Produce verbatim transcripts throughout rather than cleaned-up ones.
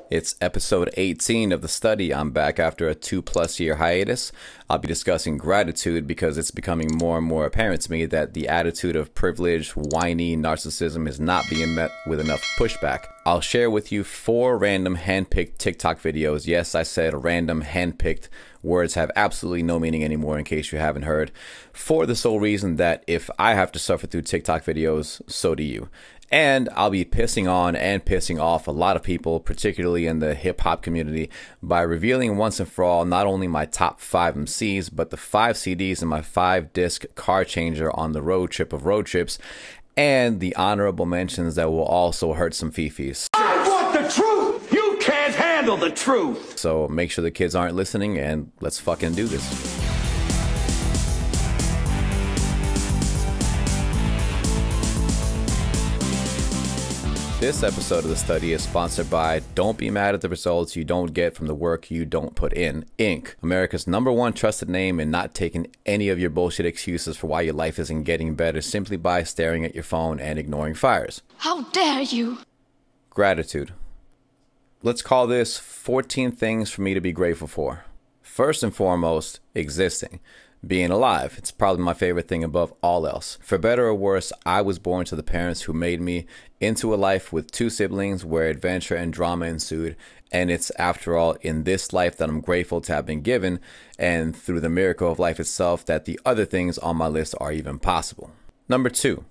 It's episode eighteen of the study. I'm back after a two plus year hiatus. I'll be discussing gratitude because it's becoming more and more apparent to me that the attitude of privilege, whiny narcissism is not being met with enough pushback. I'll share with you four random handpicked TikTok videos. Yes, I said random handpicked. Words have absolutely no meaning anymore, in case you haven't heard, for the sole reason that if I have to suffer through TikTok videos, so do you. And I'll be pissing on and pissing off a lot of people, particularly in the hip-hop community, by revealing once and for all not only my top five M Cs, but the five C Ds in my five-disc car changer on the road trip of road trips, and the honorable mentions that will also hurt some fifis. I want the truth! You can't handle the truth! So make sure the kids aren't listening, and let's fucking do this. This episode of the study is sponsored by Don't Be Mad at the Results You Don't Get from the Work You Don't Put In, Incorporated. America's number one trusted name in not taking any of your bullshit excuses for why your life isn't getting better simply by staring at your phone and ignoring fires. How dare you? Gratitude. Let's call this fourteen things for me to be grateful for. First and foremost, existing. Being alive. It's probably my favorite thing above all else. For better or worse, I was born to the parents who made me into a life with two siblings where adventure and drama ensued. And it's, after all, in this life that I'm grateful to have been given, and through the miracle of life itself, that the other things on my list are even possible. Number two,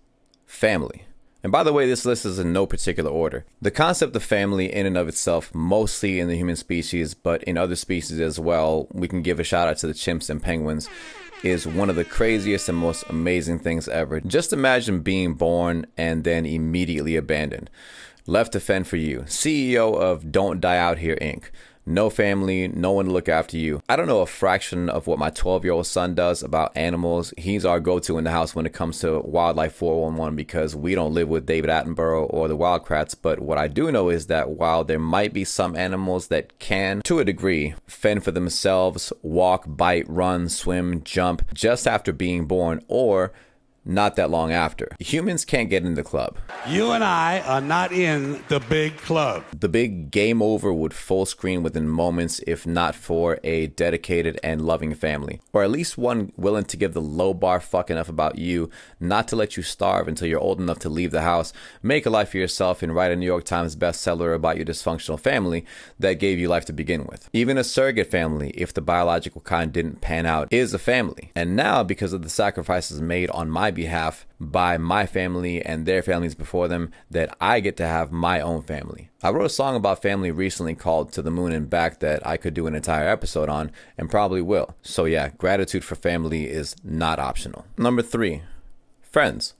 family. And by the way, this list is in no particular order. The concept of family in and of itself, mostly in the human species, but in other species as well, we can give a shout out to the chimps and penguins, is one of the craziest and most amazing things ever. Just imagine being born and then immediately abandoned. Left to fend for you. C E O of Don't Die Out Here, Incorporated. No family, no one to look after you. I don't know a fraction of what my twelve-year-old son does about animals. He's our go-to in the house when it comes to Wildlife four one one because we don't live with David Attenborough or the Wildcrats. But what I do know is that while there might be some animals that can, to a degree, fend for themselves, walk, bite, run, swim, jump, just after being born, or not that long after. Humans can't get in the club. You and I are not in the big club. The big game over would full screen within moments if not for a dedicated and loving family. Or at least one willing to give the low bar fuck enough about you, not to let you starve until you're old enough to leave the house, make a life for yourself, and write a New York Times bestseller about your dysfunctional family that gave you life to begin with. Even a surrogate family, if the biological kind didn't pan out, is a family. And now, because of the sacrifices made on my behalf by my family and their families before them, that I get to have my own family. I wrote a song about family recently called To the Moon and Back that I could do an entire episode on, and probably will. So yeah, gratitude for family is not optional. Number three, friends.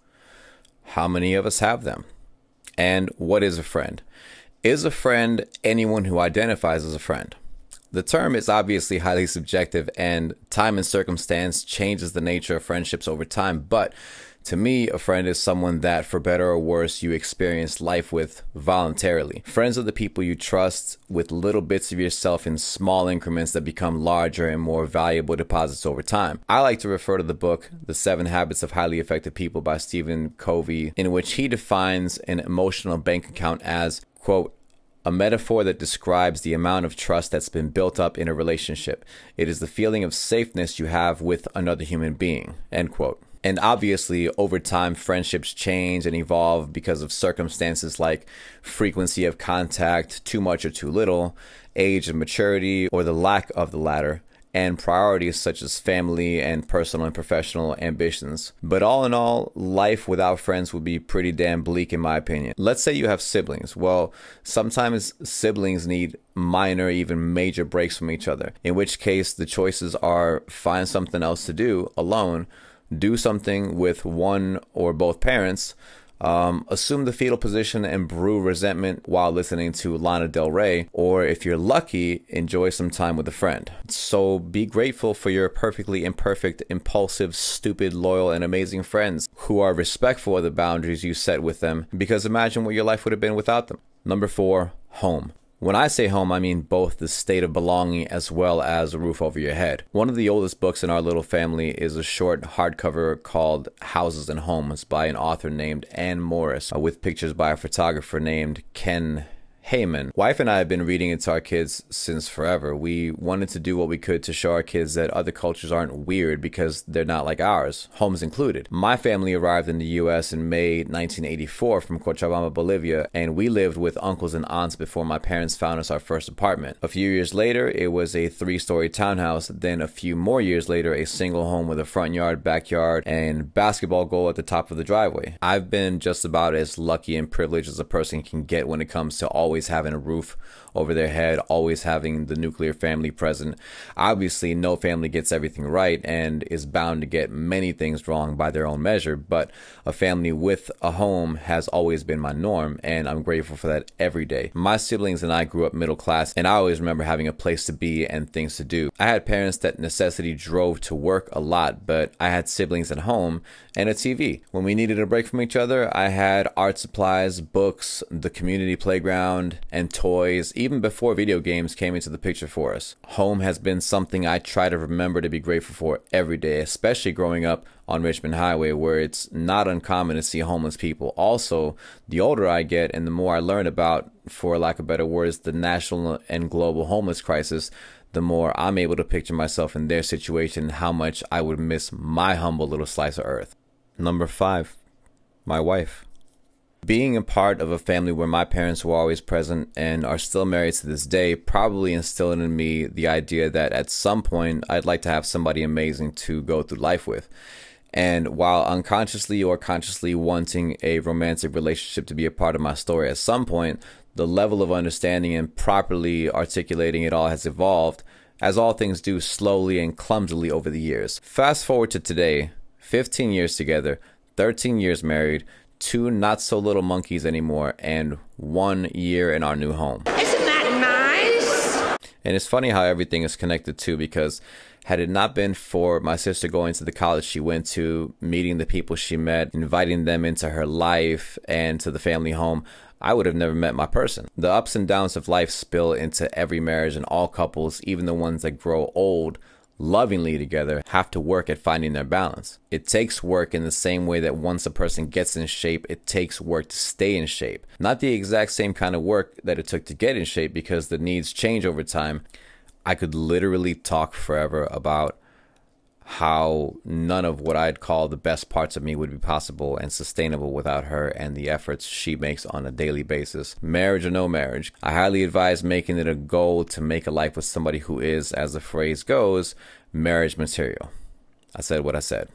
How many of us have them? And what is a friend? Is a friend anyone who identifies as a friend? The term is obviously highly subjective, and time and circumstance changes the nature of friendships over time, but to me, a friend is someone that, for better or worse, you experience life with voluntarily. Friends are the people you trust with little bits of yourself in small increments that become larger and more valuable deposits over time. I like to refer to the book, The Seven Habits of Highly Effective People by Stephen Covey, in which he defines an emotional bank account as, quote, a metaphor that describes the amount of trust that's been built up in a relationship. It is the feeling of safeness you have with another human being, end quote. And obviously, over time, friendships change and evolve because of circumstances like frequency of contact, too much or too little, age and maturity, or the lack of the latter, and priorities such as family and personal and professional ambitions. But all in all, life without friends would be pretty damn bleak in my opinion. Let's say you have siblings. Well, sometimes siblings need minor, even major breaks from each other, in which case the choices are find something else to do alone, do something with one or both parents, Um, assume the fetal position and brew resentment while listening to Lana Del Rey, or if you're lucky, enjoy some time with a friend. So be grateful for your perfectly imperfect, impulsive, stupid, loyal, and amazing friends who are respectful of the boundaries you set with them, because imagine what your life would have been without them. Number four, home. When I say home, I mean both the state of belonging as well as a roof over your head. One of the oldest books in our little family is a short hardcover called Houses and Homes by an author named Anne Morris, uh, with pictures by a photographer named Ken Heyman. Wife and I have been reading it to our kids since forever. We wanted to do what we could to show our kids that other cultures aren't weird because they're not like ours, homes included. My family arrived in the U S in May nineteen eighty-four from Cochabamba, Bolivia, and we lived with uncles and aunts before my parents found us our first apartment. A few years later, it was a three-story townhouse. Then a few more years later, a single home with a front yard, backyard, and basketball goal at the top of the driveway. I've been just about as lucky and privileged as a person can get when it comes to always having a roof over their head, always having the nuclear family present. Obviously, no family gets everything right and is bound to get many things wrong by their own measure, but a family with a home has always been my norm, and I'm grateful for that every day. My siblings and I grew up middle class, and I always remember having a place to be and things to do. I had parents that necessity drove to work a lot, but I had siblings at home and a T V. When we needed a break from each other, I had art supplies, books, the community playground, and toys, even before video games came into the picture for us. Home has been something I try to remember to be grateful for every day, especially growing up on Richmond Highway, where it's not uncommon to see homeless people. Also, the older I get and the more I learn about, for lack of better words, the national and global homeless crisis, the more I'm able to picture myself in their situation and how much I would miss my humble little slice of earth. Number five, my wife. Being a part of a family where my parents were always present and are still married to this day probably instilled in me the idea that at some point I'd like to have somebody amazing to go through life with. And while unconsciously or consciously wanting a romantic relationship to be a part of my story, at some point the level of understanding and properly articulating it all has evolved, as all things do, slowly and clumsily over the years. Fast forward to today, fifteen years together, thirteen years married, two not so little monkeys anymore, and one year in our new home. Isn't that nice? And it's funny how everything is connected too, because had it not been for my sister going to the college she went to, meeting the people she met, inviting them into her life and to the family home, I would have never met my person. The ups and downs of life spill into every marriage, and all couples, even the ones that grow old lovingly together, have to work at finding their balance. It takes work in the same way that once a person gets in shape, it takes work to stay in shape. Not the exact same kind of work that it took to get in shape, because the needs change over time. I could literally talk forever about how none of what I'd call the best parts of me would be possible and sustainable without her and the efforts she makes on a daily basis. Marriage or no marriage, I highly advise making it a goal to make a life with somebody who is, as the phrase goes, marriage material. I said what I said.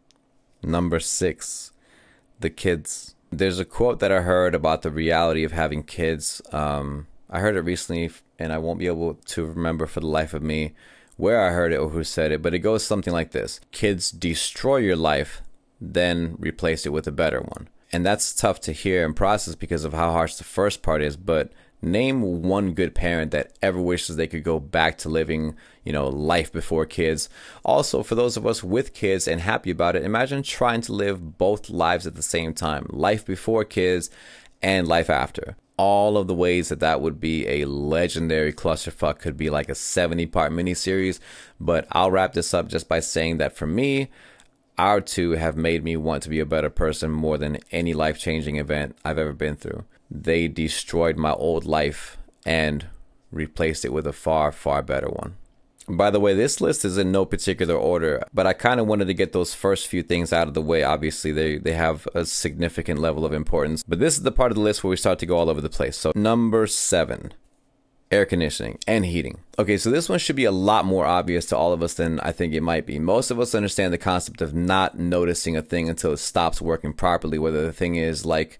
Number six, the kids. There's a quote that I heard about the reality of having kids. Um, I heard it recently, and I won't be able to remember for the life of me where I heard it or who said it, but it goes something like this. Kids destroy your life, then replace it with a better one. And that's tough to hear and process because of how harsh the first part is, but name one good parent that ever wishes they could go back to living, you know, life before kids. Also, for those of us with kids and happy about it, imagine trying to live both lives at the same time, life before kids and life after. All of the ways that that would be a legendary clusterfuck could be like a seventy part miniseries, but I'll wrap this up just by saying that for me, our two have made me want to be a better person more than any life-changing event I've ever been through. They destroyed my old life and replaced it with a far, far better one. By the way, this list is in no particular order, but I kind of wanted to get those first few things out of the way. Obviously, they, they have a significant level of importance, but this is the part of the list where we start to go all over the place. So number seven, air conditioning and heating. Okay, so this one should be a lot more obvious to all of us than I think it might be. Most of us understand the concept of not noticing a thing until it stops working properly, whether the thing is like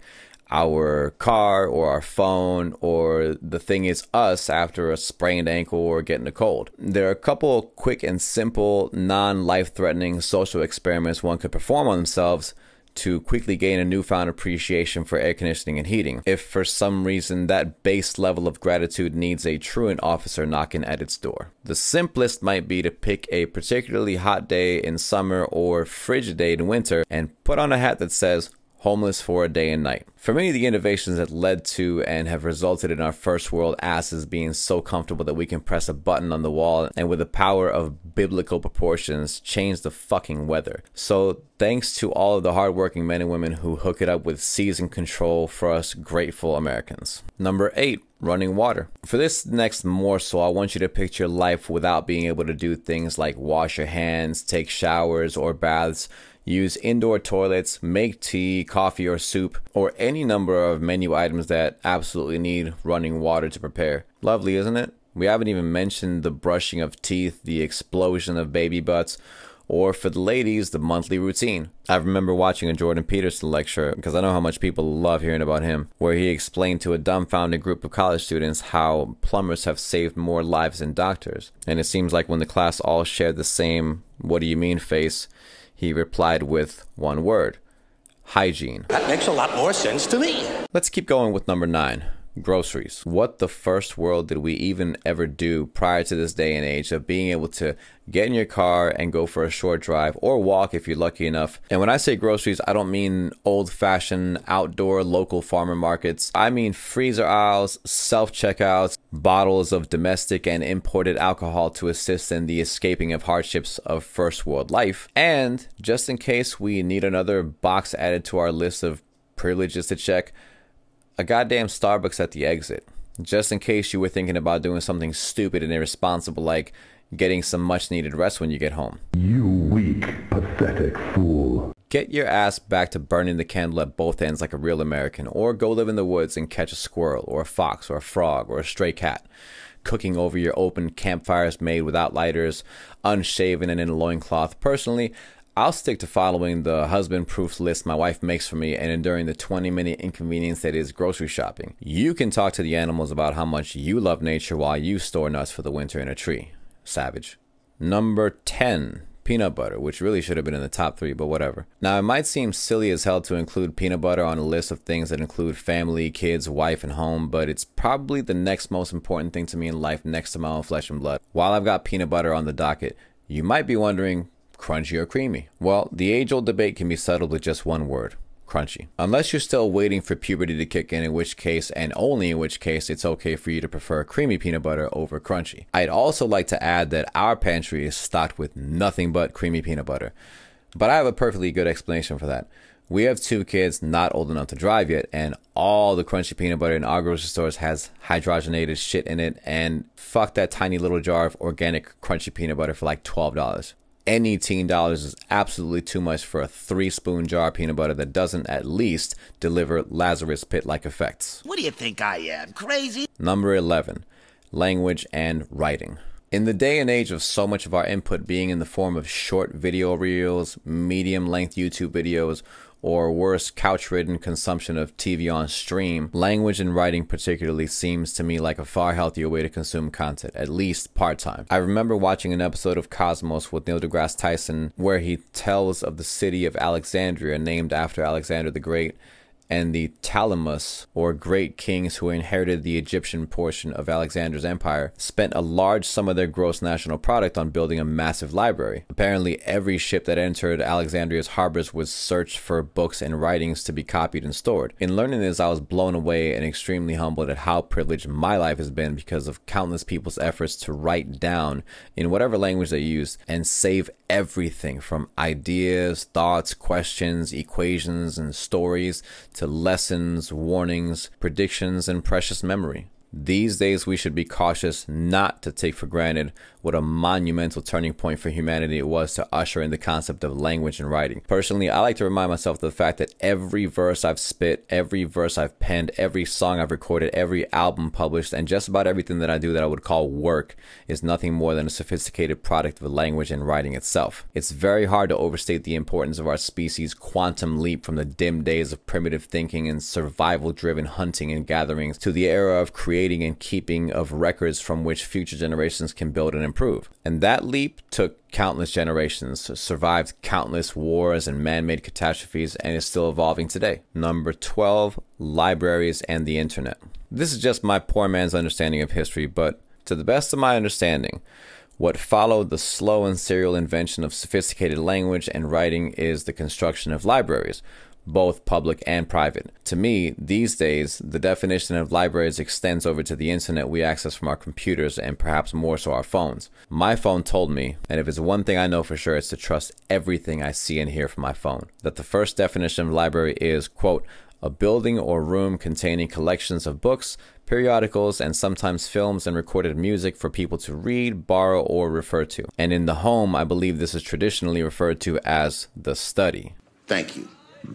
our car or our phone, or the thing is us after a sprained ankle or getting a cold. There are a couple quick and simple, non-life-threatening social experiments one could perform on themselves to quickly gain a newfound appreciation for air conditioning and heating, if for some reason that base level of gratitude needs a truant officer knocking at its door. The simplest might be to pick a particularly hot day in summer or frigid day in winter and put on a hat that says, homeless for a day and night. For many of the innovations that led to and have resulted in our first world asses being so comfortable that we can press a button on the wall and with the power of biblical proportions change the fucking weather. So thanks to all of the hardworking men and women who hook it up with season control for us grateful Americans. Number eight, running water. For this next morsel, I want you to picture life without being able to do things like wash your hands, take showers or baths, use indoor toilets, make tea, coffee, or soup, or any number of menu items that absolutely need running water to prepare. Lovely, isn't it? We haven't even mentioned the brushing of teeth, the explosion of baby butts, or for the ladies, the monthly routine. I remember watching a Jordan Peterson lecture, because I know how much people love hearing about him, where he explained to a dumbfounded group of college students how plumbers have saved more lives than doctors. And it seems like when the class all shared the same "what do you mean" face, he replied with one word: hygiene. That makes a lot more sense to me. Let's keep going with number nine. Groceries. What the first world did we even ever do prior to this day and age of being able to get in your car and go for a short drive or walk if you're lucky enough? And when I say groceries, I don't mean old-fashioned outdoor local farmer markets. I mean freezer aisles, self-checkouts, bottles of domestic and imported alcohol to assist in the escaping of hardships of first world life. And just in case we need another box added to our list of privileges to check, a goddamn Starbucks at the exit, just in case you were thinking about doing something stupid and irresponsible like getting some much needed rest when you get home. You weak, pathetic fool. Get your ass back to burning the candle at both ends like a real American, or go live in the woods and catch a squirrel or a fox or a frog or a stray cat, cooking over your open campfires made without lighters, unshaven and in a loincloth. Personally, I'll stick to following the husband-proof list my wife makes for me and enduring the twenty minute inconvenience that is grocery shopping. You can talk to the animals about how much you love nature while you store nuts for the winter in a tree. Savage. Number ten. Peanut butter, which really should have been in the top three, but whatever. Now, it might seem silly as hell to include peanut butter on a list of things that include family, kids, wife, and home, but it's probably the next most important thing to me in life next to my own flesh and blood. While I've got peanut butter on the docket, you might be wondering, crunchy or creamy? Well, the age-old debate can be settled with just one word: crunchy. Unless you're still waiting for puberty to kick in, in which case, and only in which case, it's okay for you to prefer creamy peanut butter over crunchy. I'd also like to add that our pantry is stocked with nothing but creamy peanut butter. But I have a perfectly good explanation for that. We have two kids not old enough to drive yet, and all the crunchy peanut butter in our grocery stores has hydrogenated shit in it, and fuck that tiny little jar of organic crunchy peanut butter for like twelve dollars. Any teen dollars is absolutely too much for a three spoon jar of peanut butter that doesn't at least deliver Lazarus Pit-like effects. What do you think I am, crazy? Number eleven, language and writing. In the day and age of so much of our input being in the form of short video reels, medium length YouTube videos, or worse, couch-ridden consumption of T V on stream, language and writing particularly seems to me like a far healthier way to consume content, at least part-time. I remember watching an episode of Cosmos with Neil deGrasse Tyson where he tells of the city of Alexandria, named after Alexander the Great, and the Talamus, or great kings who inherited the Egyptian portion of Alexander's empire, spent a large sum of their gross national product on building a massive library. Apparently, every ship that entered Alexandria's harbors was searched for books and writings to be copied and stored. In learning this, I was blown away and extremely humbled at how privileged my life has been because of countless people's efforts to write down, in whatever language they used, and save everything from ideas, thoughts, questions, equations, and stories to lessons, warnings, predictions, and precious memory. These days, we should be cautious not to take for granted what a monumental turning point for humanity it was to usher in the concept of language and writing. Personally, I like to remind myself of the fact that every verse I've spit, every verse I've penned, every song I've recorded, every album published, and just about everything that I do that I would call work is nothing more than a sophisticated product of language and writing itself. It's very hard to overstate the importance of our species' quantum leap from the dim days of primitive thinking and survival-driven hunting and gatherings to the era of creating and keeping of records from which future generations can build and improve. And that leap took countless generations, survived countless wars and man-made catastrophes, and is still evolving today. Number twelve, libraries and the internet. This is just my poor man's understanding of history, but to the best of my understanding, what followed the slow and serial invention of sophisticated language and writing is the construction of libraries, both public and private. To me, these days, the definition of libraries extends over to the internet we access from our computers and perhaps more so our phones. My phone told me, and if it's one thing I know for sure, it's to trust everything I see and hear from my phone, that the first definition of library is, quote, a building or room containing collections of books, periodicals, and sometimes films and recorded music for people to read, borrow, or refer to. And in the home, I believe this is traditionally referred to as the study. Thank you.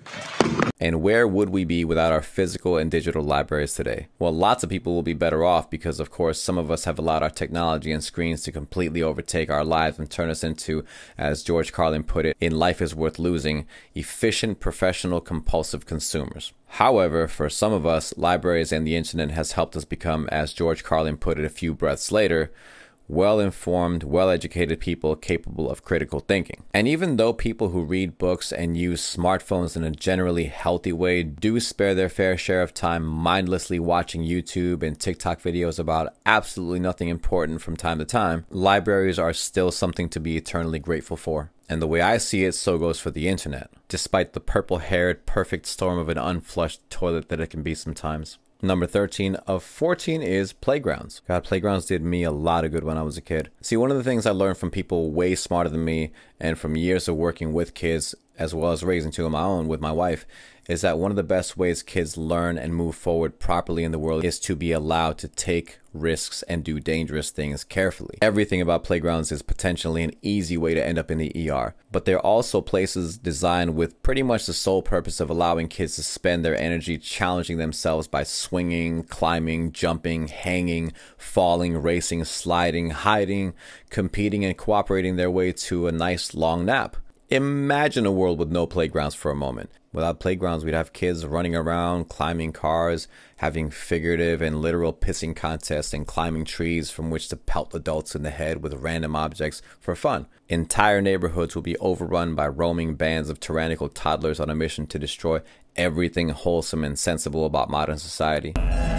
And where would we be without our physical and digital libraries today? Well, lots of people will be better off because, of course, some of us have allowed our technology and screens to completely overtake our lives and turn us into, as George Carlin put it in Life is Worth Losing, efficient, professional, compulsive consumers. However, for some of us, libraries and the internet has helped us become, as George Carlin put it a few breaths later, well-informed, well-educated people capable of critical thinking. And even though people who read books and use smartphones in a generally healthy way do spare their fair share of time mindlessly watching YouTube and TikTok videos about absolutely nothing important from time to time, libraries are still something to be eternally grateful for. And the way I see it, so goes for the internet, despite the purple-haired perfect storm of an unflushed toilet that it can be sometimes. Number thirteen of fourteen is playgrounds. God, playgrounds did me a lot of good when I was a kid. See, one of the things I learned from people way smarter than me and from years of working with kids, as well as raising two of my own with my wife, is that one of the best ways kids learn and move forward properly in the world is to be allowed to take risks and do dangerous things carefully. Everything about playgrounds is potentially an easy way to end up in the E R, but they're also places designed with pretty much the sole purpose of allowing kids to spend their energy challenging themselves by swinging, climbing, jumping, hanging, falling, racing, sliding, hiding, competing, and cooperating their way to a nice long nap. Imagine a world with no playgrounds for a moment. Without playgrounds, we'd have kids running around, climbing cars, having figurative and literal pissing contests, and climbing trees from which to pelt adults in the head with random objects for fun. Entire neighborhoods will be overrun by roaming bands of tyrannical toddlers on a mission to destroy everything wholesome and sensible about modern society.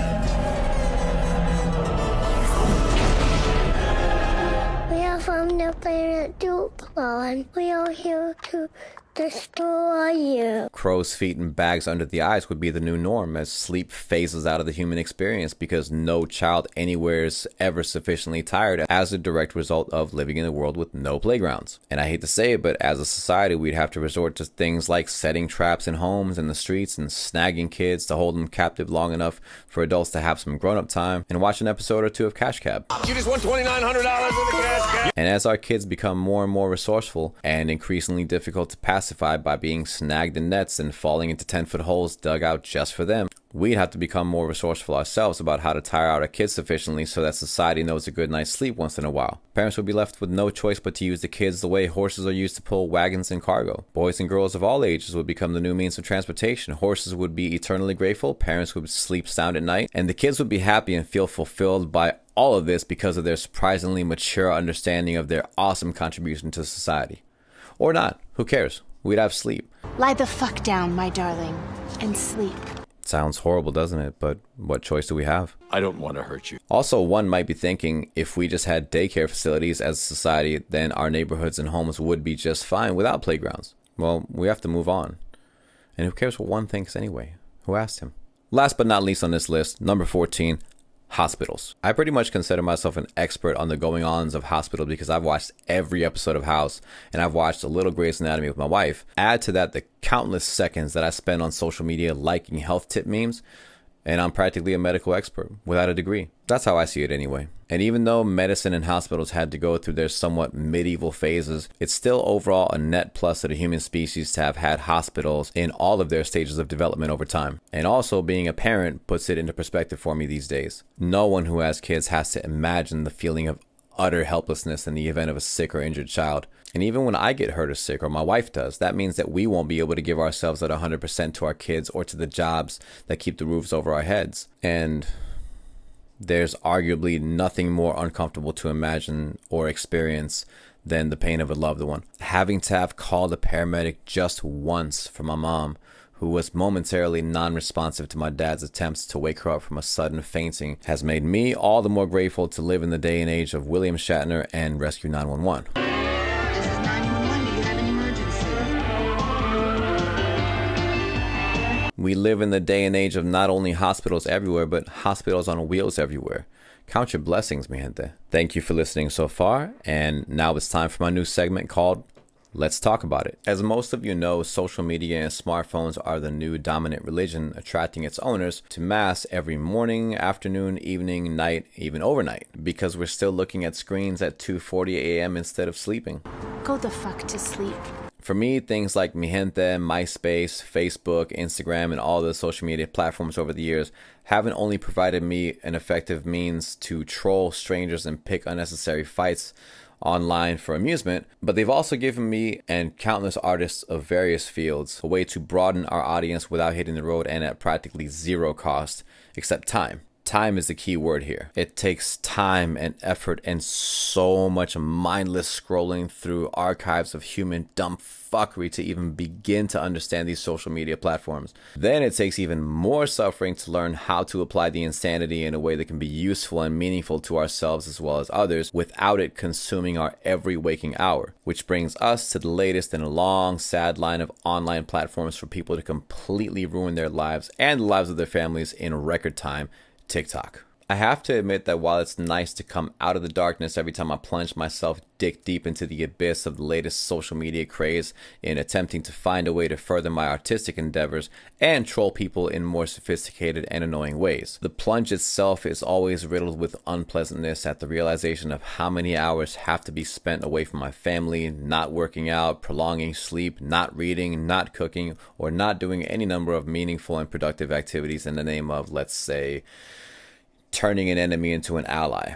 We are from the planet Duplan. We are here to destroy you. Crow's feet and bags under the eyes would be the new norm as sleep phases out of the human experience because no child anywhere is ever sufficiently tired as a direct result of living in a world with no playgrounds. And I hate to say it, but as a society, we'd have to resort to things like setting traps in homes and the streets and snagging kids to hold them captive long enough for adults to have some grown-up time and watch an episode or two of Cash Cab. You just won twenty-nine hundred dollars in the cash cab. And as our kids become more and more resourceful and increasingly difficult to pass by being snagged in nets and falling into ten-foot holes dug out just for them, we'd have to become more resourceful ourselves about how to tire out our kids sufficiently so that society knows a good night's sleep once in a while. Parents would be left with no choice but to use the kids the way horses are used to pull wagons and cargo. Boys and girls of all ages would become the new means of transportation. Horses would be eternally grateful, parents would sleep sound at night, and the kids would be happy and feel fulfilled by all of this because of their surprisingly mature understanding of their awesome contribution to society. Or not, who cares? We'd have sleep. Lie the fuck down, my darling, and sleep. Sounds horrible, doesn't it? But what choice do we have? I don't want to hurt you. Also, one might be thinking if we just had daycare facilities as a society, then our neighborhoods and homes would be just fine without playgrounds. Well, we have to move on. And who cares what one thinks anyway? Who asked him? Last but not least on this list, number fourteen. Hospitals. I pretty much consider myself an expert on the going-ons of hospital because I've watched every episode of House and I've watched a little Grey's Anatomy with my wife. Add to that the countless seconds that I spend on social media liking health tip memes, and I'm practically a medical expert without a degree. That's how I see it anyway. And even though medicine and hospitals had to go through their somewhat medieval phases, it's still overall a net plus to the human species to have had hospitals in all of their stages of development over time. And also, being a parent puts it into perspective for me these days. No one who has kids has to imagine the feeling of utter helplessness in the event of a sick or injured child. And even when I get hurt or sick, or my wife does, that means that we won't be able to give ourselves at one hundred percent to our kids or to the jobs that keep the roofs over our heads. And there's arguably nothing more uncomfortable to imagine or experience than the pain of a loved one. Having to have called a paramedic just once for my mom, who was momentarily non-responsive to my dad's attempts to wake her up from a sudden fainting, has made me all the more grateful to live in the day and age of William Shatner and Rescue nine one one. This is nine one one. Do you have an emergency? We live in the day and age of not only hospitals everywhere, but hospitals on wheels everywhere. Count your blessings, mi gente. Thank you for listening so far, and now it's time for my new segment called Let's Talk About It. As most of you know, social media and smartphones are the new dominant religion, attracting its owners to mass every morning, afternoon, evening, night, even overnight, because we're still looking at screens at two forty a m instead of sleeping. Go the fuck to sleep. For me, things like Mi Gente, MySpace, Facebook, Instagram, and all the social media platforms over the years haven't only provided me an effective means to troll strangers and pick unnecessary fights online for amusement, but they've also given me and countless artists of various fields a way to broaden our audience without hitting the road and at practically zero cost, except time. Time is the key word here. It takes time and effort and so much mindless scrolling through archives of human dumb fuckery to even begin to understand these social media platforms. Then it takes even more suffering to learn how to apply the insanity in a way that can be useful and meaningful to ourselves as well as others without it consuming our every waking hour. Which brings us to the latest in a long, sad line of online platforms for people to completely ruin their lives and the lives of their families in record time. TikTok. I have to admit that while it's nice to come out of the darkness every time I plunge myself dick deep into the abyss of the latest social media craze in attempting to find a way to further my artistic endeavors and troll people in more sophisticated and annoying ways, the plunge itself is always riddled with unpleasantness at the realization of how many hours have to be spent away from my family, not working out, prolonging sleep, not reading, not cooking, or not doing any number of meaningful and productive activities in the name of, let's say, turning an enemy into an ally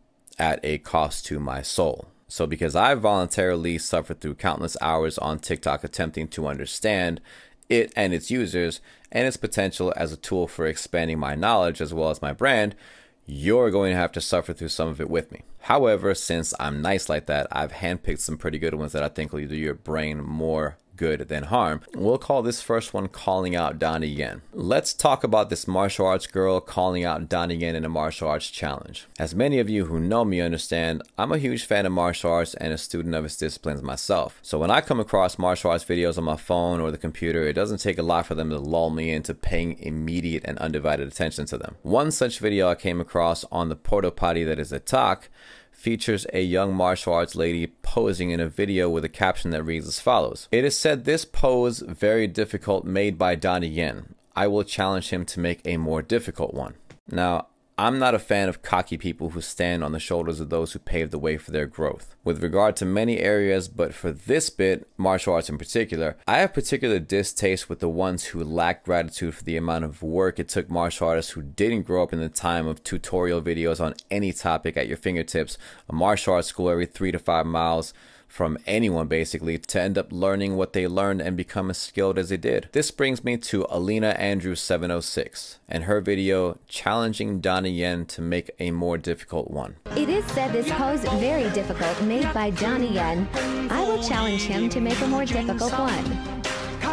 at a cost to my soul. So because I voluntarily suffered through countless hours on TikTok attempting to understand it and its users and its potential as a tool for expanding my knowledge as well as my brand, you're going to have to suffer through some of it with me. However, since I'm nice like that, I've handpicked some pretty good ones that I think will do your brain more good than harm. We'll call this first one Calling Out Donnie Yen. Let's talk about this martial arts girl calling out Donnie Yen in a martial arts challenge. As many of you who know me understand, I'm a huge fan of martial arts and a student of its disciplines myself. So when I come across martial arts videos on my phone or the computer, it doesn't take a lot for them to lull me into paying immediate and undivided attention to them. One such video I came across on the porta potty that is a talk features a young martial arts lady posing in a video with a caption that reads as follows. It is said this pose very difficult made by Donnie Yen. I will challenge him to make a more difficult one. Now, I'm not a fan of cocky people who stand on the shoulders of those who paved the way for their growth. With regard to many areas, but for this bit, martial arts in particular, I have particular distaste with the ones who lack gratitude for the amount of work it took martial artists who didn't grow up in the time of tutorial videos on any topic at your fingertips, a martial arts school every three to five miles from anyone basically, to end up learning what they learned and become as skilled as they did. This brings me to Alina Andrews seven oh six and her video challenging Donnie Yen to make a more difficult one. It is said this pose very difficult made by Donnie Yen. I will challenge him to make a more difficult one.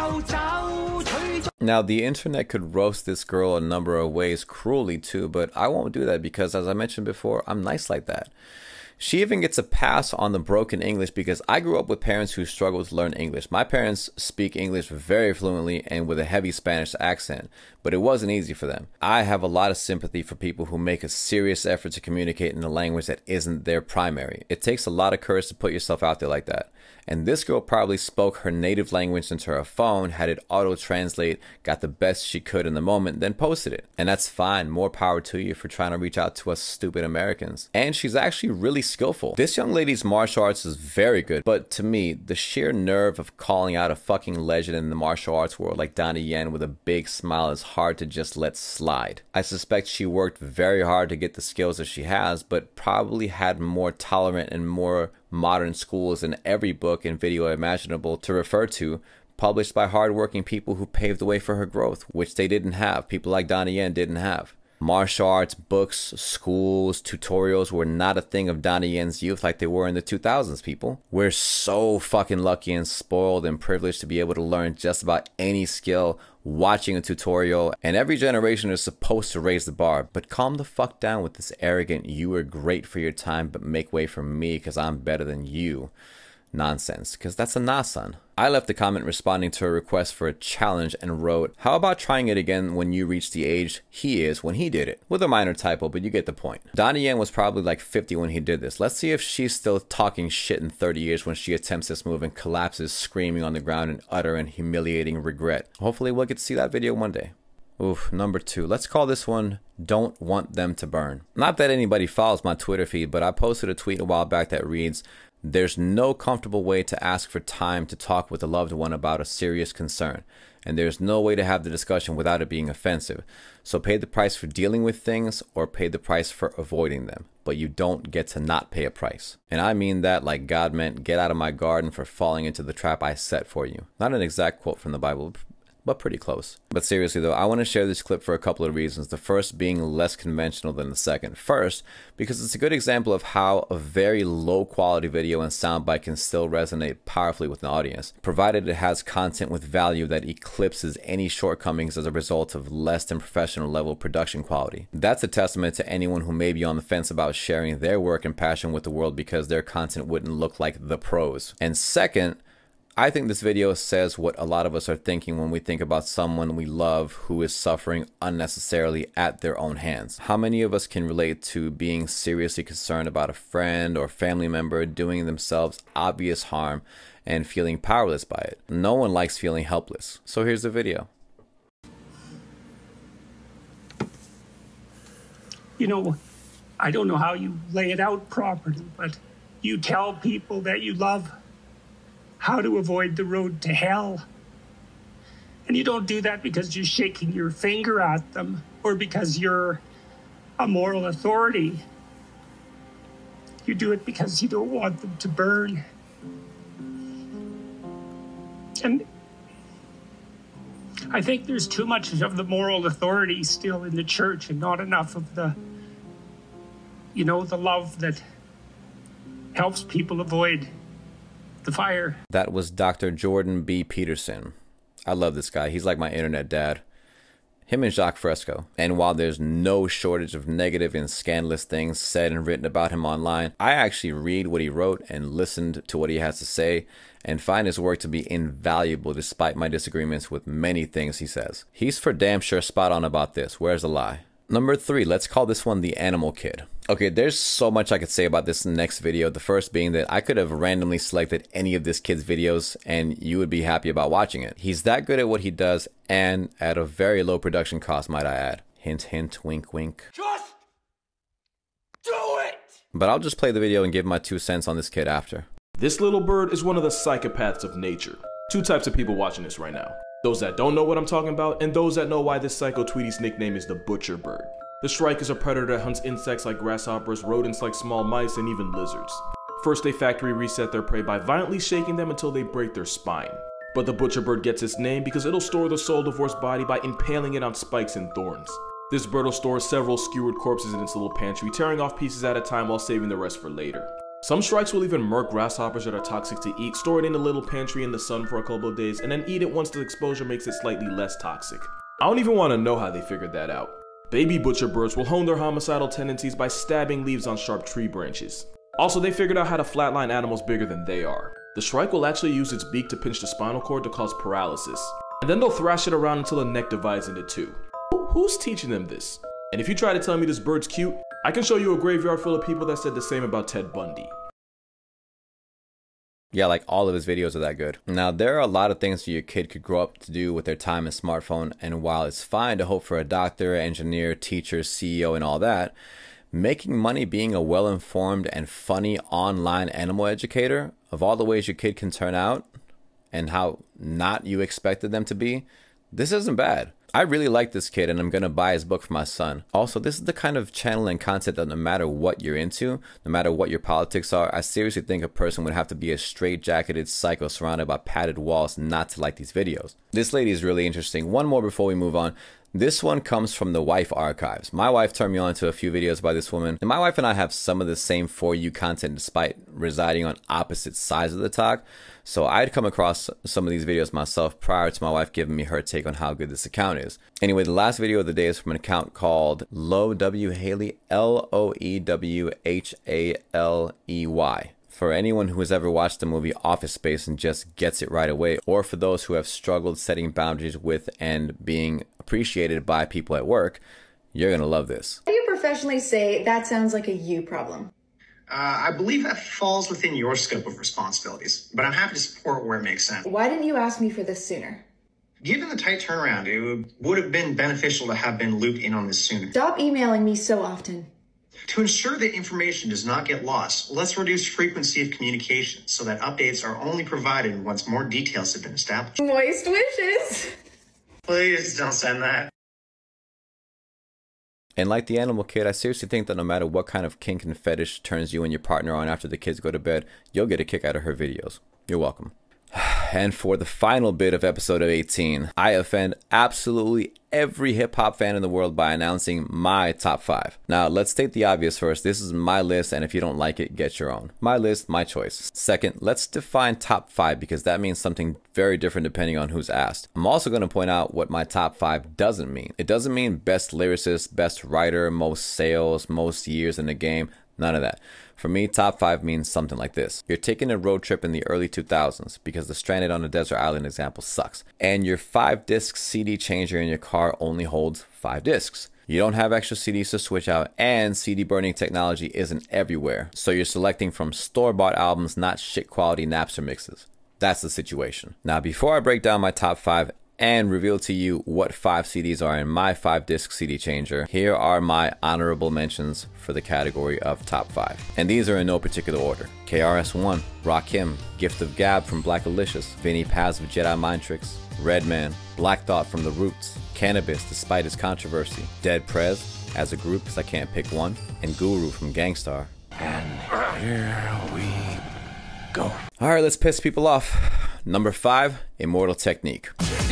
Now, the internet could roast this girl a number of ways cruelly too, but I won't do that because, as I mentioned before, I'm nice like that. She even gets a pass on the broken English because I grew up with parents who struggled to learn English. My parents speak English very fluently and with a heavy Spanish accent, but it wasn't easy for them. I have a lot of sympathy for people who make a serious effort to communicate in a language that isn't their primary. It takes a lot of courage to put yourself out there like that. And this girl probably spoke her native language into her phone, had it auto-translate, got the best she could in the moment, then posted it. And that's fine. More power to you for trying to reach out to us stupid Americans. And she's actually really skillful. This young lady's martial arts is very good, but to me, the sheer nerve of calling out a fucking legend in the martial arts world like Donnie Yen with a big smile is hard to just let slide. I suspect she worked very hard to get the skills that she has, but probably had more tolerant and more modern schools in every book and video imaginable to refer to, published by hardworking people who paved the way for her growth, which they didn't have. People like Donnie Yen didn't have. Martial arts books, schools, tutorials were not a thing of Donnie Yen's youth like they were in the two thousands, people. We're so fucking lucky and spoiled and privileged to be able to learn just about any skill watching a tutorial, and every generation is supposed to raise the bar. But calm the fuck down with this arrogant, you were great for your time, but make way for me because I'm better than you nonsense, because that's a nah, son. I left a comment responding to a request for a challenge and wrote, how about trying it again when you reach the age he is when he did it? With a minor typo, but you get the point. Donnie Yen was probably like fifty when he did this. Let's see if she's still talking shit in thirty years when she attempts this move and collapses screaming on the ground in utter and humiliating regret. Hopefully we'll get to see that video one day. Oof, number two. Let's call this one, don't want them to burn. Not that anybody follows my Twitter feed, but I posted a tweet a while back that reads, there's no comfortable way to ask for time to talk with a loved one about a serious concern, and there's no way to have the discussion without it being offensive. So pay the price for dealing with things or pay the price for avoiding them, but you don't get to not pay a price. And I mean that like God meant, get out of my garden for falling into the trap I set for you. Not an exact quote from the Bible, but pretty close. But seriously though, I want to share this clip for a couple of reasons. The first being less conventional than the second. First, because it's a good example of how a very low quality video and soundbite can still resonate powerfully with an audience, provided it has content with value that eclipses any shortcomings as a result of less than professional level production quality. That's a testament to anyone who may be on the fence about sharing their work and passion with the world because their content wouldn't look like the pros. And second, I think this video says what a lot of us are thinking when we think about someone we love who is suffering unnecessarily at their own hands. How many of us can relate to being seriously concerned about a friend or family member doing themselves obvious harm and feeling powerless by it? No one likes feeling helpless. So here's the video. You know, I don't know how you lay it out properly, but you tell people that you love how to avoid the road to hell. And you don't do that because you're shaking your finger at them or because you're a moral authority. You do it because you don't want them to burn. And I think there's too much of the moral authority still in the church and not enough of the, you know, the love that helps people avoid the fire. That was Doctor Jordan B. Peterson. I love this guy. He's like my internet dad. Him and Jacques Fresco. And while there's no shortage of negative and scandalous things said and written about him online, I actually read what he wrote and listened to what he has to say and find his work to be invaluable despite my disagreements with many things he says. He's for damn sure spot on about this. Where's the lie? Number three, let's call this one the Animal Kid. Okay, there's so much I could say about this next video. The first being that I could have randomly selected any of this kid's videos and you would be happy about watching it. He's that good at what he does and at a very low production cost, might I add. Hint, hint, wink, wink. Just do it! But I'll just play the video and give my two cents on this kid after. This little bird is one of the psychopaths of nature. Two types of people watching this right now. Those that don't know what I'm talking about, and those that know why this psycho tweetie's nickname is the butcher bird. The shrike is a predator that hunts insects like grasshoppers, rodents like small mice, and even lizards. First, they factory reset their prey by violently shaking them until they break their spine. But the butcher bird gets its name because it'll store the soul-divorced body by impaling it on spikes and thorns. This bird will store several skewered corpses in its little pantry, tearing off pieces at a time while saving the rest for later. Some shrikes will even murk grasshoppers that are toxic to eat, store it in a little pantry in the sun for a couple of days, and then eat it once the exposure makes it slightly less toxic. I don't even want to know how they figured that out. Baby butcher birds will hone their homicidal tendencies by stabbing leaves on sharp tree branches. Also, they figured out how to flatline animals bigger than they are. The shrike will actually use its beak to pinch the spinal cord to cause paralysis. And then they'll thrash it around until the neck divides into two. Who's teaching them this? And if you try to tell me this bird's cute, I can show you a graveyard full of people that said the same about Ted Bundy. Yeah, like all of his videos are that good. Now, there are a lot of things that your kid could grow up to do with their time and smartphone, and while it's fine to hope for a doctor, engineer, teacher, C E O, and all that, making money being a well-informed and funny online animal educator, of all the ways your kid can turn out, and how not you expected them to be, this isn't bad. I really like this kid and I'm gonna buy his book for my son. Also, this is the kind of channel and content that no matter what you're into, no matter what your politics are, I seriously think a person would have to be a straight-jacketed psycho surrounded by padded walls not to like these videos. This lady is really interesting. One more before we move on. This one comes from the wife archives. My wife turned me on to a few videos by this woman, and my wife and I have some of the same For You content despite residing on opposite sides of the talk. So I'd come across some of these videos myself prior to my wife giving me her take on how good this account is. Anyway, the last video of the day is from an account called Low W Haley, L O E W H A L E Y. For anyone who has ever watched the movie Office Space and just gets it right away, or for those who have struggled setting boundaries with and being appreciated by people at work, you're gonna love this. How do you professionally say that sounds like a you problem? Uh, I believe that falls within your scope of responsibilities, but I'm happy to support where it makes sense. Why didn't you ask me for this sooner? Given the tight turnaround, it would have been beneficial to have been looped in on this sooner. Stop emailing me so often. To ensure that information does not get lost, let's reduce frequency of communication so that updates are only provided once more details have been established. Moist wishes. Please don't send that. And like the Animal Kid, I seriously think that no matter what kind of kink and fetish turns you and your partner on after the kids go to bed, you'll get a kick out of her videos. You're welcome. And for the final bit of episode eighteen, I offend absolutely every hip-hop fan in the world by announcing my top five. Now, let's state the obvious first. This is my list, and if you don't like it, get your own. My list, my choice. Second, let's define top five, because that means something very different depending on who's asked. I'm also going to point out what my top five doesn't mean. It doesn't mean best lyricist, best writer, most sales, most years in the game. None of that. For me, top five means something like this. You're taking a road trip in the early two thousands because the Stranded on a Desert Island example sucks. And your five disc C D changer in your car only holds five discs. You don't have extra C Ds to switch out, and C D burning technology isn't everywhere. So you're selecting from store-bought albums, not shit quality Napster mixes. That's the situation. Now, before I break down my top five and reveal to you what five C Ds are in my five disc C D changer, here are my honorable mentions for the category of top five. And these are in no particular order. K R S One, Rakim, Gift of Gab from Black Alicious, Vinny Paz with Jedi Mind Tricks, Redman, Black Thought from The Roots, Cannabis despite its controversy, Dead Prez as a group because I can't pick one, and Guru from Gangstar. And here we go. Alright, let's piss people off. Number five, Immortal Technique.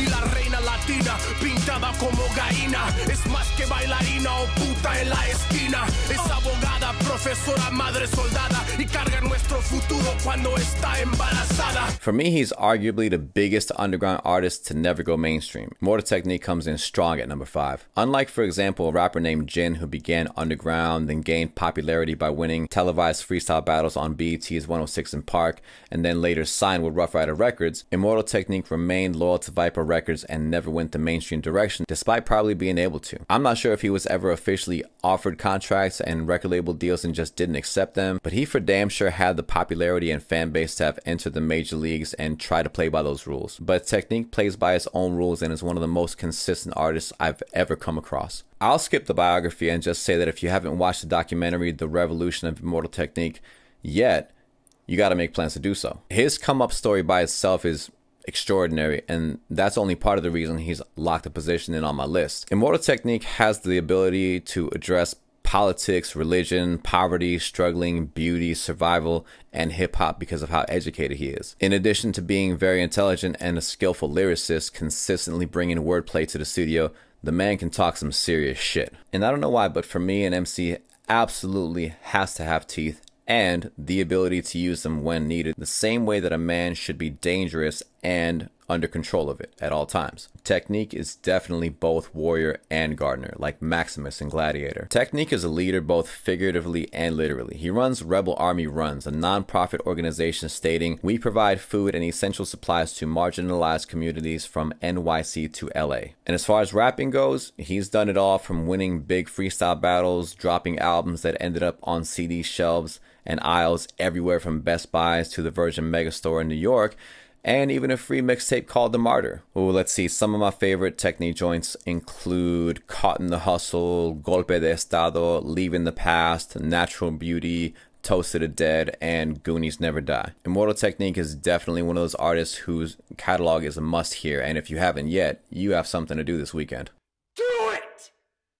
For me, he's arguably the biggest underground artist to never go mainstream. Immortal Technique comes in strong at number five. Unlike, for example, a rapper named Jin who began underground and gained popularity by winning televised freestyle battles on B E T's one oh six in Park and then later signed with Rough Rider Records, Immortal Technique remained loyal to Viper Records and never went the mainstream direction despite probably being able to. I'm not sure if he was ever officially offered contracts and record label deals and just didn't accept them, but he for damn sure had the popularity and fan base to have entered the major leagues and try to play by those rules. But Technique plays by his own rules and is one of the most consistent artists I've ever come across. I'll skip the biography and just say that if you haven't watched the documentary The Revolution of Immortal Technique yet, you gotta make plans to do so. His come up story by itself is extraordinary, and that's only part of the reason he's locked a position in on my list. Immortal Technique has the ability to address politics, religion, poverty, struggling, beauty, survival, and hip-hop because of how educated he is. In addition to being very intelligent and a skillful lyricist, consistently bringing wordplay to the studio, the man can talk some serious shit. And I don't know why, but for me, an M C absolutely has to have teeth and the ability to use them when needed, the same way that a man should be dangerous and under control of it at all times. Technique is definitely both warrior and gardener, like Maximus in Gladiator. Technique is a leader both figuratively and literally. He runs Rebel Army Runs, a non-profit organization stating, "We provide food and essential supplies to marginalized communities from N Y C to L A." And as far as rapping goes, he's done it all from winning big freestyle battles, dropping albums that ended up on C D shelves and aisles everywhere from Best Buys to the Virgin Megastore in New York, and even a free mixtape called The Martyr. Oh, let's see, some of my favorite Technique joints include Caught in the Hustle, Golpe de Estado, Leaving the Past, Natural Beauty, Toast to the Dead, and Goonies Never Die. Immortal Technique is definitely one of those artists whose catalog is a must hear, and if you haven't yet, you have something to do this weekend. Do it!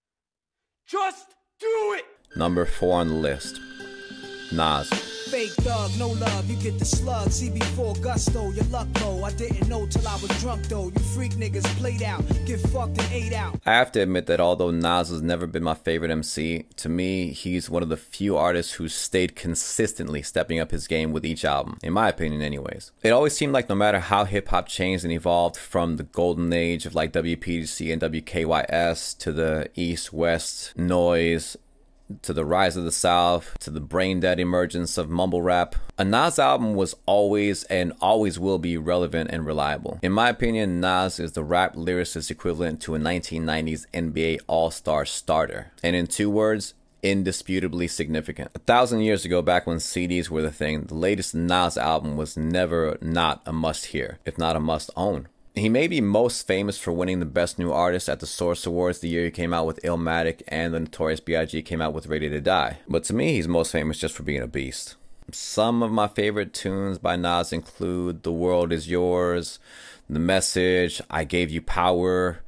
Just do it! Number four on the list, Nas. Fake thug, no love, you get the slug. C B four gusto, your luck low. I didn't know till I was drunk though. You freak niggas played out, get fucked and ate out. I have to admit that although Nas has never been my favorite M C, to me, he's one of the few artists who stayed consistently stepping up his game with each album, in my opinion anyways. It always seemed like no matter how hip-hop changed and evolved from the golden age of like W P C and W K Y S to the East-West noise, to the rise of the South, to the brain-dead emergence of mumble rap, a Nas album was always and always will be relevant and reliable. In my opinion, Nas is the rap lyricist equivalent to a nineteen nineties N B A All-Star starter. And in two words, indisputably significant. A thousand years ago, back when C Ds were the thing, the latest Nas album was never not a must-hear, if not a must-own. He may be most famous for winning the Best New Artist at the Source Awards the year he came out with Illmatic and the Notorious B I G came out with Ready to Die. But to me, he's most famous just for being a beast. Some of my favorite tunes by Nas include The World Is Yours, The Message, I Gave You Power,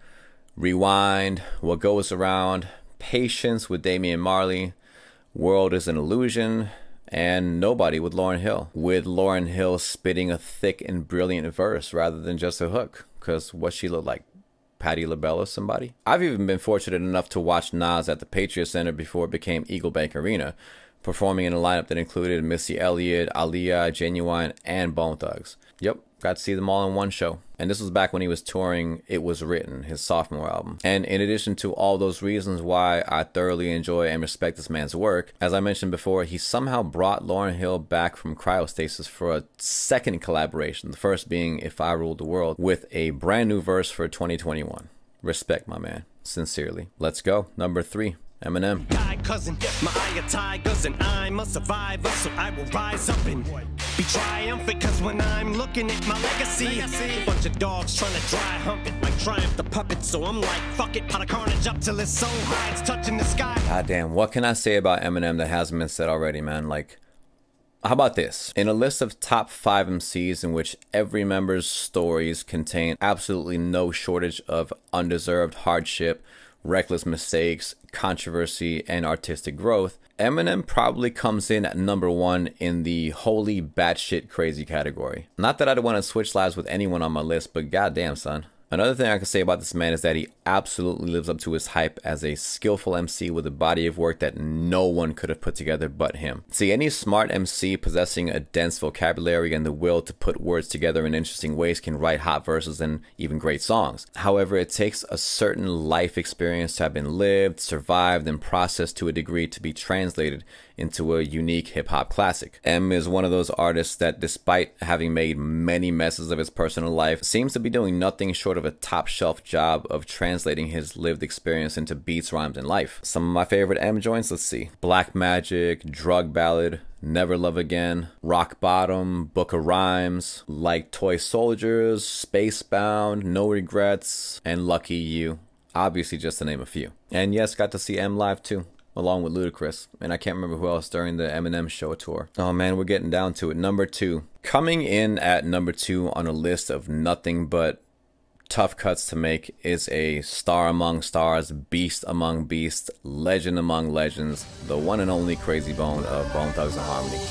Rewind, What Goes Around, Patience with Damian Marley, World Is an Illusion, and Nobody with Lauryn Hill, with Lauryn Hill spitting a thick and brilliant verse rather than just a hook, because what she looked like, Patti LaBelle or somebody? I've even been fortunate enough to watch Nas at the Patriot Center before it became Eagle Bank Arena, performing in a lineup that included Missy Elliott, Aaliyah, Genuine, and Bone Thugs. Yep, got to see them all in one show. And this was back when he was touring It Was Written, his sophomore album. And in addition to all those reasons why I thoroughly enjoy and respect this man's work, as I mentioned before, he somehow brought Lauryn Hill back from cryostasis for a second collaboration, the first being If I Ruled the World, with a brand new verse for twenty twenty-one. Respect, my man. Sincerely. Let's go. Number three. Eminem. Cousin, my eye are tigers and I'm a survivor, so I will rise up and be triumphant. Cause when I'm looking at my legacy, a bunch of dogs trying to dry hump it like Triumph the puppet. So I'm like, fuck it, pot of carnage up till his soul hides touching the sky. God damn, what can I say about Eminem that hasn't been said already, man? Like, how about this? In a list of top five M Cs in which every member's stories contain absolutely no shortage of undeserved hardship, reckless mistakes, controversy, and artistic growth, Eminem probably comes in at number one in the holy batshit crazy category. Not that I'd want to switch lives with anyone on my list, but goddamn, son. Another thing I can say about this man is that he absolutely lives up to his hype as a skillful M C with a body of work that no one could have put together but him. See, any smart M C possessing a dense vocabulary and the will to put words together in interesting ways can write hot verses and even great songs. However, it takes a certain life experience to have been lived, survived, and processed to a degree to be translated into a unique hip-hop classic. M is one of those artists that, despite having made many messes of his personal life, seems to be doing nothing short of a top-shelf job of translating his lived experience into beats, rhymes, and life. Some of my favorite M joints, let's see. Black Magic, Drug Ballad, Never Love Again, Rock Bottom, Book of Rhymes, Like Toy Soldiers, Spacebound, No Regrets, and Lucky You. Obviously just to name a few. And yes, got to see M live too, along with Ludacris, and I can't remember who else during the Eminem show tour. Oh man, we're getting down to it. Number two. Coming in at number two on a list of nothing but tough cuts to make is a star among stars, beast among beasts, legend among legends, the one and only Crazy Bone of Bone Thugs and Harmony.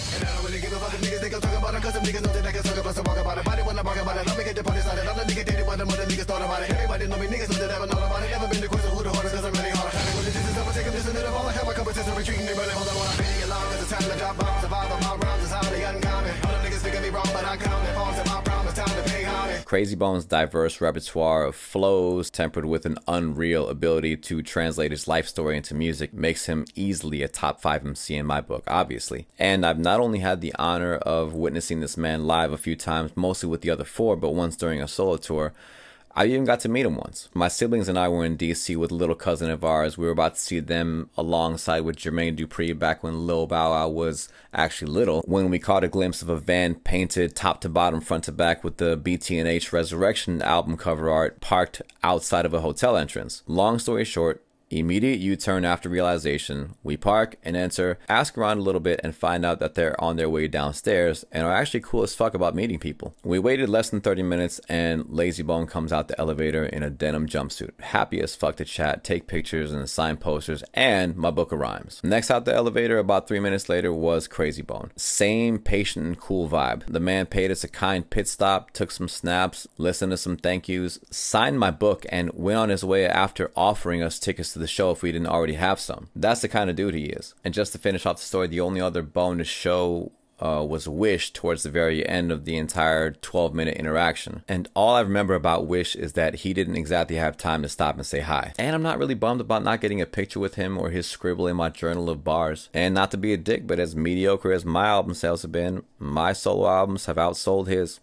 Crazy Bone's diverse repertoire of flows, tempered with an unreal ability to translate his life story into music, makes him easily a top five M C in my book, obviously. And I've not only had the honor of witnessing this man live a few times, mostly with the other four, but once during a solo tour. I even got to meet him once. My siblings and I were in D C with a little cousin of ours. We were about to see them alongside with Jermaine Dupri back when Lil Bow Wow was actually little, when we caught a glimpse of a van painted top to bottom, front to back with the B T N H Resurrection album cover art parked outside of a hotel entrance. Long story short, immediate U-turn after realization. We park and enter, ask around a little bit, and find out that they're on their way downstairs and are actually cool as fuck about meeting people. We waited less than thirty minutes and Lazy Bone comes out the elevator in a denim jumpsuit. Happy as fuck to chat, take pictures, and sign posters, and my book of rhymes. Next out the elevator, about three minutes later, was Crazy Bone. Same patient and cool vibe. The man paid us a kind pit stop, took some snaps, listened to some thank yous, signed my book, and went on his way after offering us tickets to the show if we didn't already have some. That's the kind of dude he is. And just to finish off the story, the only other Bone to show uh, was Wish towards the very end of the entire twelve minute interaction. And all I remember about Wish is that he didn't exactly have time to stop and say hi. And I'm not really bummed about not getting a picture with him or his scribble in my journal of bars. And not to be a dick, but as mediocre as my album sales have been, my solo albums have outsold his.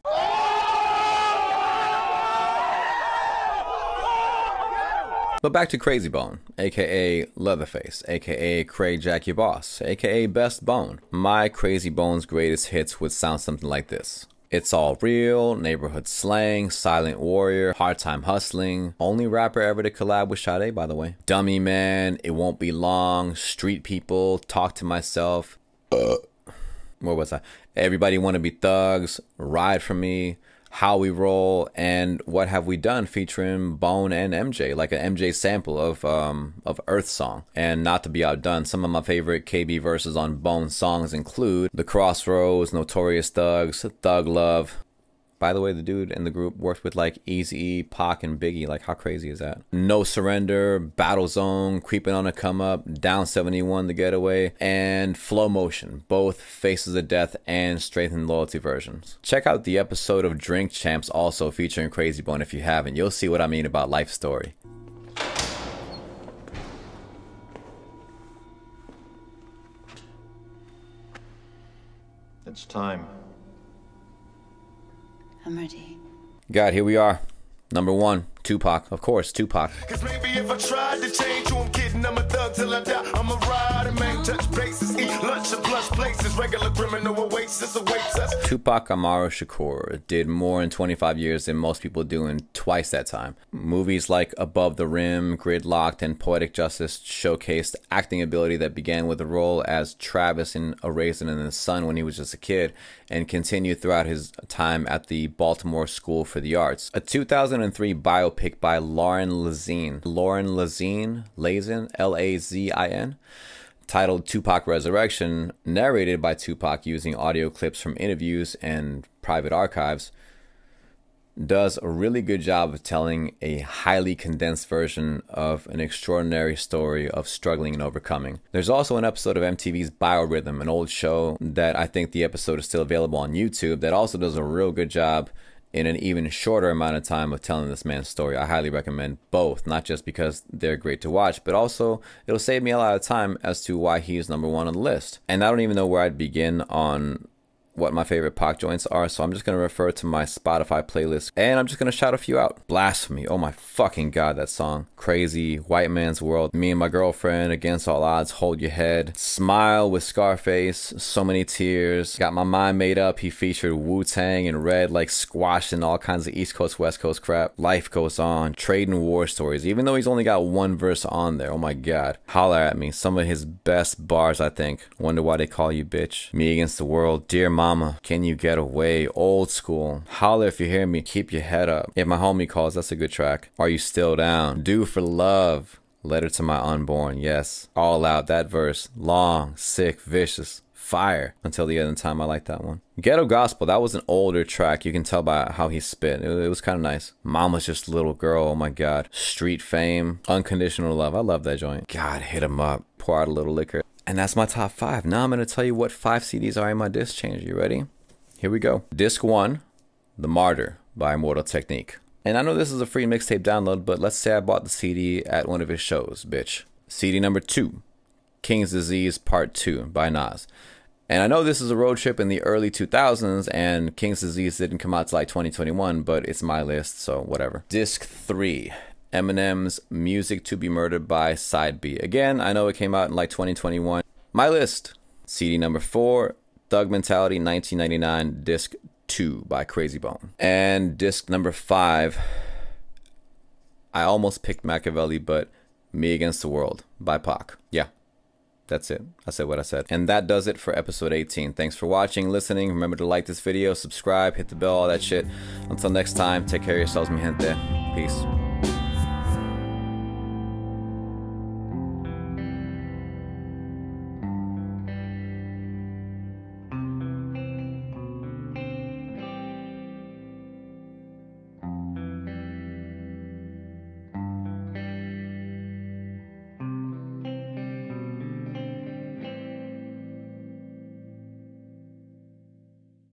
But back to Crazy Bone, aka Leatherface, aka Craig Jack Your Boss, aka Best Bone. My Crazy Bone's greatest hits would sound something like this. It's All Real, Neighborhood Slang, Silent Warrior, Hard Time Hustling, only rapper ever to collab with Sade, by the way. Dummy Man, It Won't Be Long, Street People, Talk to Myself. Uh, where was I? Everybody Wanna Be Thugs, Ride For Me, How We Roll, and What Have We Done featuring Bone and M J, like an M J sample of um of Earth Song. And not to be outdone, some of my favorite K B verses on Bone songs include The Crossroads, Notorious Thugs, Thug Love. By the way, the dude in the group worked with like Eazy-E, Pac, and Biggie. Like, how crazy is that? No Surrender, Battle Zone, Creeping on a Come Up, Down seventy-one, The Getaway, and Flow Motion, both Faces of Death and Strength and Loyalty versions. Check out the episode of Drink Champs also featuring Crazy Bone if you haven't. You'll see what I mean about Life Story. It's time. I'm ready. God, here we are. Number one, Tupac. Of course, Tupac. Cause maybe if I tried to change who I'm kidding, I'm a thug till I die. I'm a rider, man, touch bases, eat lunch at plush places, regular criminal oasis awaits us. Tupac Amaru Shakur did more in twenty-five years than most people do in twice that time. Movies like Above the Rim, Gridlocked, and Poetic Justice showcased acting ability that began with a role as Travis in A Raisin in the Sun when he was just a kid, and continued throughout his time at the Baltimore School for the Arts. A two thousand three biopic by Lauren Lazine, Lauren Lazine, Lazin, L A Z I N, titled Tupac Resurrection, narrated by Tupac using audio clips from interviews and private archives, does a really good job of telling a highly condensed version of an extraordinary story of struggling and overcoming. There's also an episode of M T V's Biorhythm, an old show that I think the episode is still available on YouTube, that also does a real good job in an even shorter amount of time of telling this man's story. I highly recommend both, not just because they're great to watch, but also it'll save me a lot of time as to why he's number one on the list. And I don't even know where I'd begin on what my favorite Pac joints are, so I'm just going to refer to my Spotify playlist, and I'm just going to shout a few out. Blasphemy, oh my fucking god, that song. Crazy, White Man's World, Me and My Girlfriend, Against All Odds, Hold Your Head, Smile with Scarface, So Many Tears, Got My Mind Made Up, he featured Wu-Tang and Red, like squashing all kinds of East Coast, West Coast crap. Life Goes On, Trading War Stories, even though he's only got one verse on there, oh my god. Holler at Me, some of his best bars, I think. Wonder Why They Call You Bitch, Me Against the World, Dear Mama, Mama, Can You Get Away, Old School, Holler If You Hear Me, Keep Your Head Up, If My Homie Calls, that's a good track. Are You Still Down, Do For Love, Letter to My Unborn, yes. All Out, that verse, long, sick, vicious, fire. Until the Other Time, I like that one. Ghetto Gospel, that was an older track. You can tell by how he spit. It, it was kind of nice. Mama's Just a Little Girl, oh my god. Street Fame, Unconditional Love, I love that joint. God, hit him up, pour out a little liquor. And that's my top five. Now I'm going to tell you what five C Ds are in my disc changer. You ready? Here we go. Disc one, The Martyr by Immortal Technique. And I know this is a free mixtape download, but let's say I bought the C D at one of his shows, bitch. C D number two, King's Disease Part two by Nas. And I know this is a road trip in the early two thousands, and King's Disease didn't come out till like twenty twenty-one, but it's my list, so whatever. Disc three, Eminem's Music to Be Murdered by Side B. Again, I know it came out in like twenty twenty-one. My list. C D number four, Thug Mentality nineteen ninety-nine, Disc two by Crazy Bone. And disc number five, I almost picked Machiavelli, but Me Against the World by Pac. Yeah, that's it. I said what I said. And that does it for episode eighteen. Thanks for watching, listening. Remember to like this video, subscribe, hit the bell, all that shit. Until next time, take care of yourselves, mi gente. Peace.